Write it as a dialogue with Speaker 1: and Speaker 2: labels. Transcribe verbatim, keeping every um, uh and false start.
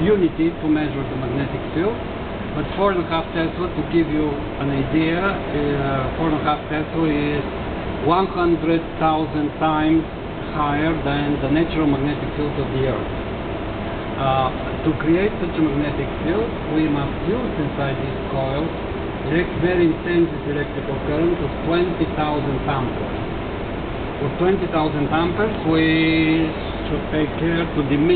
Speaker 1: unity to measure the magnetic field. But four and a half Tesla, to give you an idea, uh, four and a half Tesla is one hundred thousand times higher than the natural magnetic field of the Earth. Uh, to create such a magnetic field, we must use inside these coils very intense electrical current of twenty thousand amperes. For twenty thousand amperes, we should take care to diminish